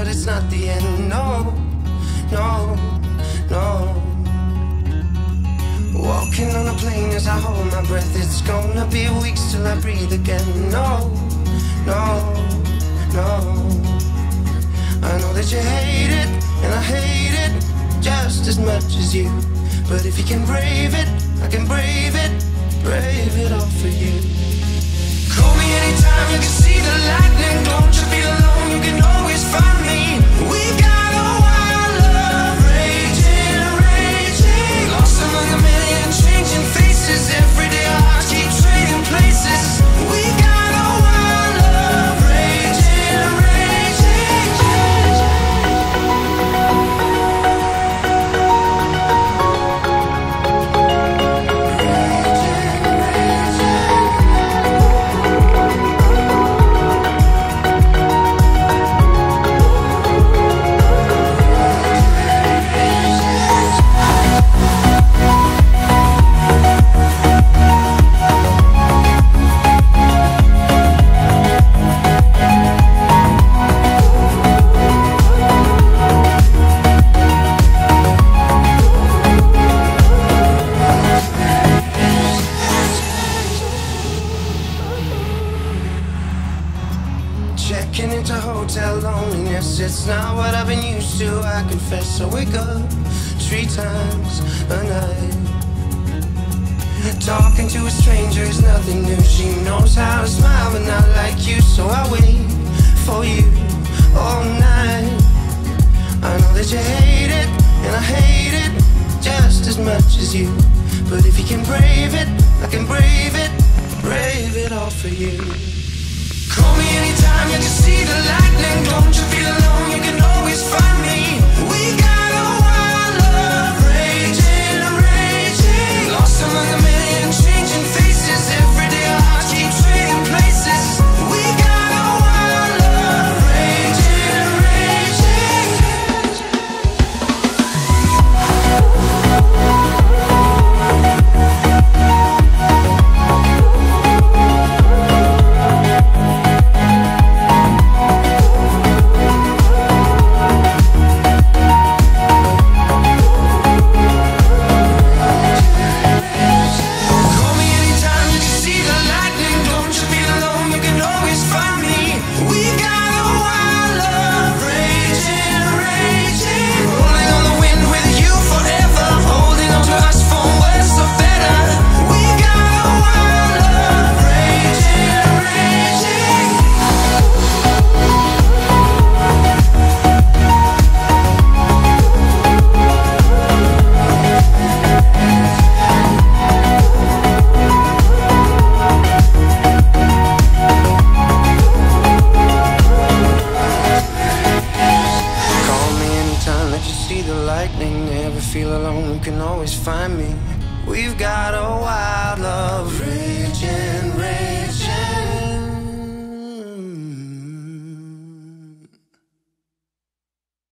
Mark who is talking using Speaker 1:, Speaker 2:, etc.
Speaker 1: but it's not the end. No, no, no. Walking on a plane as I hold my breath. It's gonna be weeks till I breathe again. No, no, no. I know that you hate it, and I hate it just as much as you. But if you can brave it, I can brave it all for you. Call me anytime, you can see the lightning. Don't you feel alone, you can always find me. We've got a wild love, raging, raging. Lost among a million changing faces. Every day our hearts keep trading places. We've got a wild love, raging, raging. Checking into hotel loneliness, it's not what I've been used to, I confess. I wake up 3 times a night. Talking to a stranger is nothing new. She knows how to smile but not like you. So I wait for you all night. I know that you hate it, and I hate it just as much as you. But if you can brave it, I can brave it all for you. Call me anytime, you can see the lightning. Don't you feel alone, you can always find me. We got a wild love, raging, raging. Lost among a million changing faces. Every day our hearts keep trading places. We got a wild love, raging, raging. Never feel alone, you can always find me. We've got a wild love, raging.